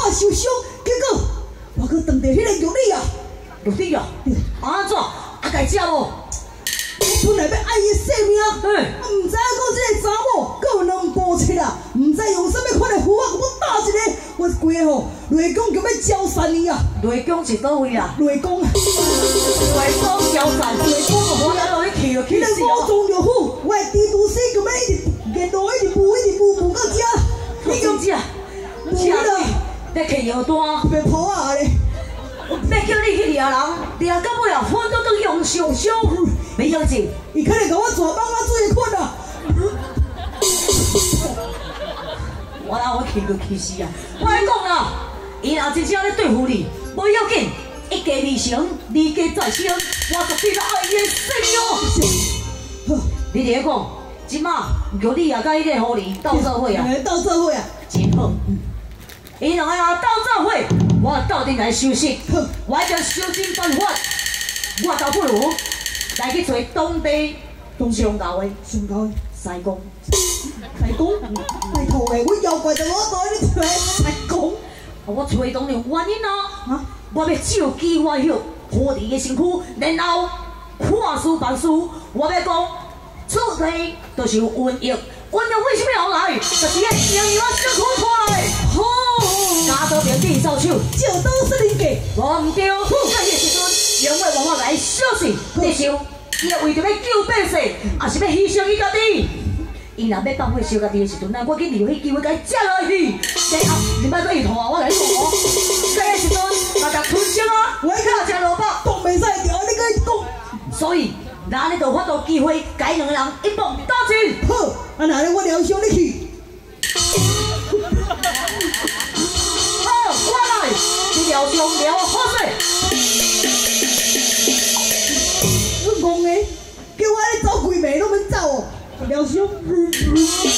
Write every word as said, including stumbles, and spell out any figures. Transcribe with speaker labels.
Speaker 1: 我受伤，结果我搁当着迄个玉里啊，
Speaker 2: 玉里啊，安怎？啊，家食无？
Speaker 1: 本来要爱伊性命，
Speaker 2: 嗯，
Speaker 1: 唔知影讲这个查某搁有两步七啊，唔知用什么款的符啊，我打一个，我规个吼雷公就要招散伊啊！
Speaker 2: 雷公是倒位啊？
Speaker 1: 雷公，
Speaker 2: 雷公招散，雷公我来落去气就气死
Speaker 1: 我中了虎，我的地图师就要一直沿路一直补一直补补到遮，
Speaker 2: 你讲遮，
Speaker 1: 补了，
Speaker 2: 在气药单，
Speaker 1: 别跑啊咧！
Speaker 2: 要叫你去掠人，掠到尾啊，昏倒倒用上伤，没要紧。
Speaker 1: 伊可能甲我蛇帮我做困啊！
Speaker 2: 我哪我气就气死啊！我来讲啦，伊若真正咧对付你，无要紧，一家二成，二家再生，我绝对要爱伊的性命。你伫咧讲，即马玉里也甲迄个狐狸斗做伙啊？
Speaker 1: 斗做伙啊！
Speaker 2: 真好。伊两个啊斗做伙，我斗阵来收拾。我一定收尽办法，我倒不如来去找当地上高的
Speaker 1: 上高的
Speaker 2: 西公。
Speaker 1: 西公，拜托诶，我妖怪就我带你出来西公。
Speaker 2: 我找当然原因啊！啊我要召集外血，狐狸的身躯，然后看书办事。我要讲，此地就是有瘟疫。瘟疫为什么要来？就是要让伊我身躯拖来。好，家多面地扫手，
Speaker 1: 就都是你给。
Speaker 2: 我唔对，在迄时阵，因为我我来小心，你想，伊为着要救百姓，也是要牺牲伊家己。伊若要放火烧家己的时阵，咱我去利用迄机会甲伊接落去。然后你莫再一拖啊，我来讲哦。这个时阵，大家吞声啊，我靠食萝卜，
Speaker 1: 讲袂使调，你甲伊讲。
Speaker 2: 所以，咱你就发到机会，甲两个人一棒打尽。
Speaker 1: 好，啊那咧我疗伤你去。
Speaker 2: 好，我来，你疗伤疗好势。
Speaker 1: 你戆诶，叫我咧走几暝拢免走哦，疗伤。